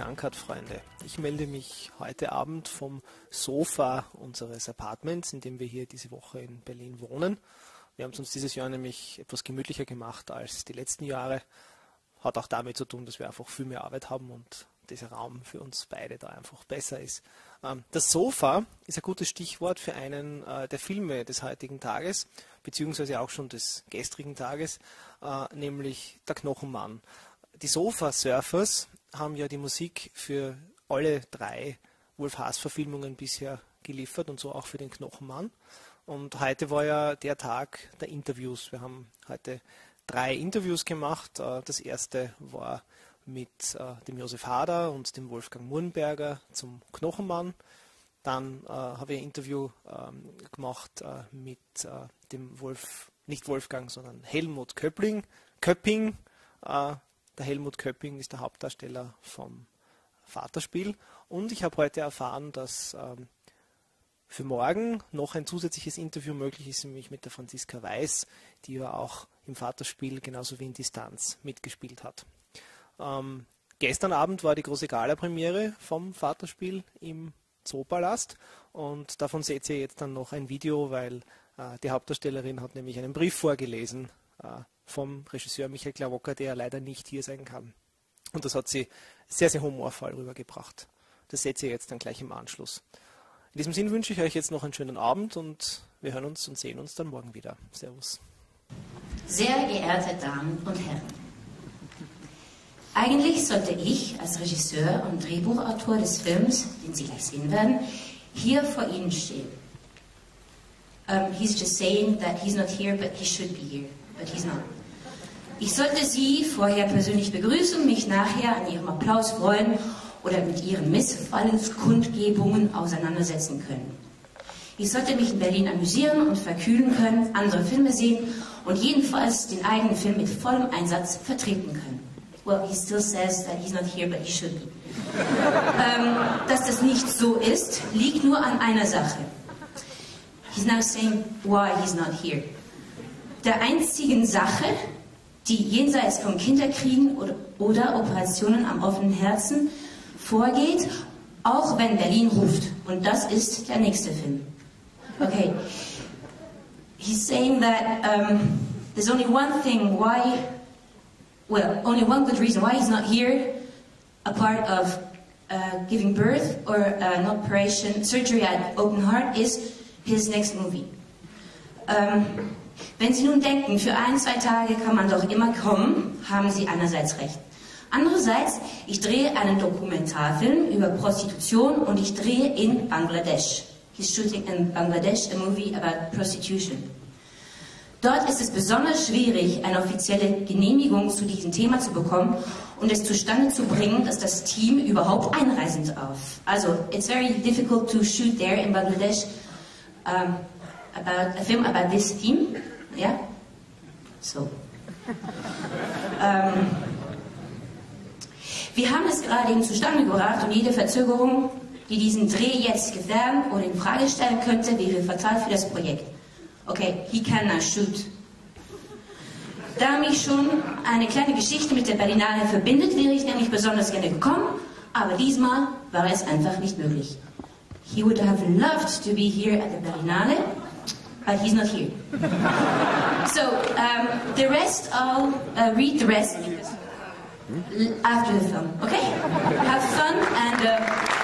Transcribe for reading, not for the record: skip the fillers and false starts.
Uncut, Freunde. Ich melde mich heute Abend vom Sofa unseres Apartments, in dem wir hier diese Woche in Berlin wohnen. Wir haben es uns dieses Jahr nämlich etwas gemütlicher gemacht als die letzten Jahre. Hat auch damit zu tun, dass wir einfach viel mehr Arbeit haben und dieser Raum für uns beide da einfach besser ist. Das Sofa ist ein gutes Stichwort für einen der Filme des heutigen Tages, beziehungsweise auch schon des gestrigen Tages, nämlich Der Knochenmann. Die Sofa Surfers haben ja die Musik für alle 3 Wolf-Haas-Verfilmungen bisher geliefert und so auch für den Knochenmann. Und heute war ja der Tag der Interviews. Wir haben heute 3 Interviews gemacht. Das erste war mit dem Josef Hader und dem Wolfgang Murnberger zum Knochenmann. Dann habe ich ein Interview gemacht mit dem nicht Wolfgang, sondern Helmut Köpping. Der Helmut Köpping ist der Hauptdarsteller vom Vaterspiel. Und ich habe heute erfahren, dass für morgen noch ein zusätzliches Interview möglich ist, nämlich mit der Franziska Weiß, die ja auch im Vaterspiel genauso wie in Distanz mitgespielt hat. Gestern Abend war die große Gala-Premiere vom Vaterspiel im Zoopalast und davon seht ihr jetzt dann noch ein Video, weil die Hauptdarstellerin hat nämlich einen Brief vorgelesen vom Regisseur Michael Klawocker, der leider nicht hier sein kann. Und das hat sie sehr, sehr humorvoll rübergebracht. Das seht ihr jetzt dann gleich im Anschluss. In diesem Sinn wünsche ich euch jetzt noch einen schönen Abend und wir hören uns und sehen uns dann morgen wieder. Servus. Sehr geehrte Damen und Herren, eigentlich sollte ich als Regisseur und Drehbuchautor des Films, den Sie gleich sehen werden, hier vor Ihnen stehen. He's just saying that he's not here, but he should be here, but he's not. Ich sollte Sie vorher persönlich begrüßen, mich nachher an Ihrem Applaus freuen oder mit Ihren Missfallenskundgebungen auseinandersetzen können. Ich sollte mich in Berlin amüsieren und verkühlen können, andere Filme sehen und jedenfalls den eigenen Film mit vollem Einsatz vertreten können. Well, he still says that he's not here, but he should be. Dass das nicht so ist, liegt nur an einer Sache. He's now saying why he's not here. Der einzigen Sache, die jenseits von Kinderkriegen oder Operationen am offenen Herzen vorgeht, auch wenn Berlin ruft. Und das ist der nächste Film. Okay. He's saying that there's only one thing why, well, only one good reason why he's not here, apart of giving birth or an operation, surgery at open heart, is his next movie. Wenn Sie nun denken, für 1-2 Tage kann man doch immer kommen, haben Sie einerseits recht. Andererseits, ich drehe einen Dokumentarfilm über Prostitution und ich drehe in Bangladesch. He's shooting in Bangladesh a movie about prostitution. Dort ist es besonders schwierig, eine offizielle Genehmigung zu diesem Thema zu bekommen und es zustande zu bringen, dass das Team überhaupt einreisen darf. Also, it's very difficult to shoot there in Bangladesh about a film about this theme. Ja? So. Wir haben es gerade eben zustande gebracht und jede Verzögerung, die diesen Dreh jetzt gefährden oder in Frage stellen könnte, wäre fatal für das Projekt. Okay, he can now shoot. Da mich schon eine kleine Geschichte mit der Berlinale verbindet, wäre ich nämlich besonders gerne gekommen, aber diesmal war es einfach nicht möglich. He would have loved to be here at the Berlinale, but he's not here. So, the rest, I'll read the rest after the film, okay? Have fun and...